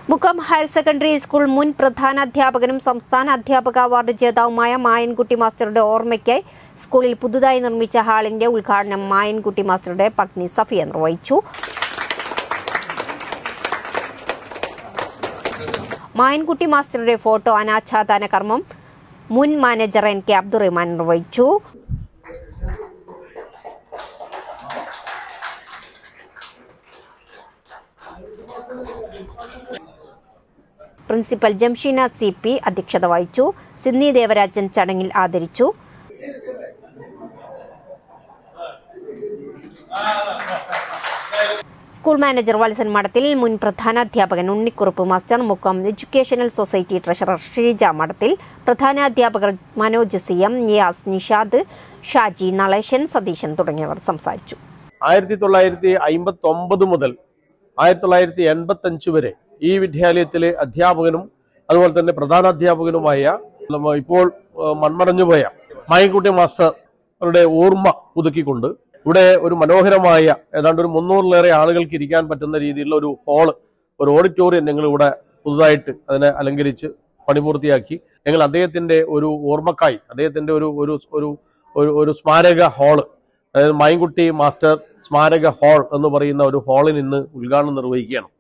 Mukkam higher secondary school മുൻ പ്രധാനാധ്യാപകനും സംസ്ഥാന അധ്യാപക അവാർഡ് ജേതാവുമായ മായൻകുട്ടി മാസ്റ്ററുടെ ഓർമ്മയ്ക്കായി സ്കൂളിൽ പുതുതായി നിർമ്മിച്ച ഹാളിന്റെ ഉദ്ഘാടനം മായൻകുട്ടി മാസ്റ്ററുടെ പത്നി സഫിയ നിർവഹിച്ചു. മായൻകുട്ടി മാസ്റ്ററുടെ ഫോട്ടോ അനാച്ഛാദന കർമ്മം മുൻ മാനേജർ NK അബ്ദുറഹ്മാൻ നിർവഹിച്ചു. പ്രിൻസിപ്പൽ ജംഷീന CP അധ്യക്ഷത വഹിച്ചു. സിന്നി ദേവരാജൻ ചടങ്ങിൽ ആദരിച്ചു. സ്കൂൾ മാനേജർ വത്സൻ മഠത്തിൽ, മുൻ പ്രധാനാധ്യാപകൻ Unnikkuruppu master, Mukkam educational society treasurer Sheeja Madathil, പ്രധാനാധ്യാപകർ മനോജ് CM, നിയാസ്, നിഷാദ്, ഷാജി, നളേശൻ, സതീശൻ തുടങ്ങിയവർ സംസാരിച്ചു. 1959 മുതൽ 1985 വരെ ഈ വിദ്യാലയത്തിലെ അധ്യാപകനും അതുപോലെ തന്നെ പ്രധാനാധ്യാപകനുമായ ഇപ്പോൾ മൺമറഞ്ഞുപോയ മായൻകുട്ടി മാസ്റ്ററുടെ ഓർമ്മ പുതുക്കിക്കൊണ്ട് ഇവിടെ ഒരു മനോഹരമായ ഏതാണ്ട് ഒരു 300-ലേറെ ആളുകൾക്ക് ഇരിക്കാൻ പറ്റുന്ന രീതിയിലുള്ള ഒരു ഹാള്, ഒരു ഓഡിറ്റോറിയം ഞങ്ങൾ ഇവിടെ പുതുതായിട്ട് അതിനെ അലങ്കരിച്ച് പണിപൂർത്തിയാക്കി. ഞങ്ങൾ അദ്ദേഹത്തിന്റെ ഒരു ഓർമ്മക്കായി അദ്ദേഹത്തിന്റെ ഒരു സ്മാരക ഹാള്, അതായത് മായൻകുട്ടി മാസ്റ്റർ സ്മാരക ഹാൾ എന്ന് പറയുന്ന ഒരു ഹാളിൽ ഇന്ന് ഉദ്ഘാടനം നിർവഹിക്കുകയാണ്.